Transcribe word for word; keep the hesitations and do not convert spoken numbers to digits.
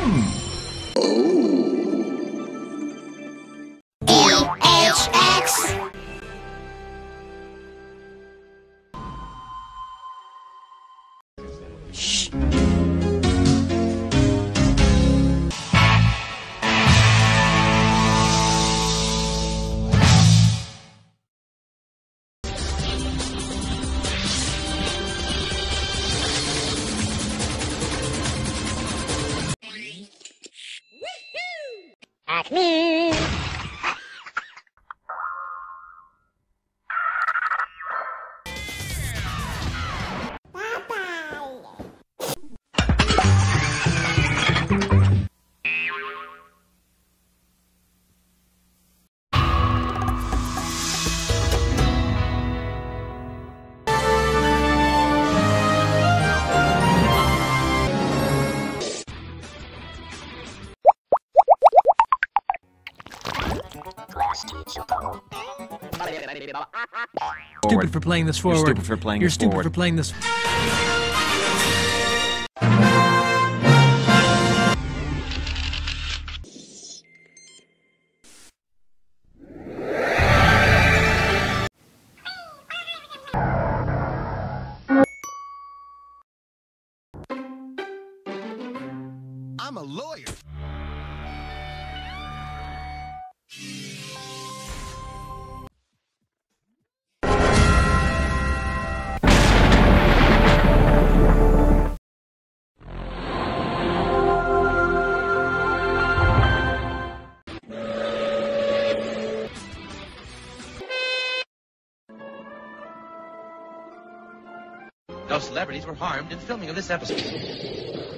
Acme! Stupid for playing this forward. You're stupid for playing You're this stupid forward. for playing this. I'm a lawyer. No celebrities were harmed in filming of this episode.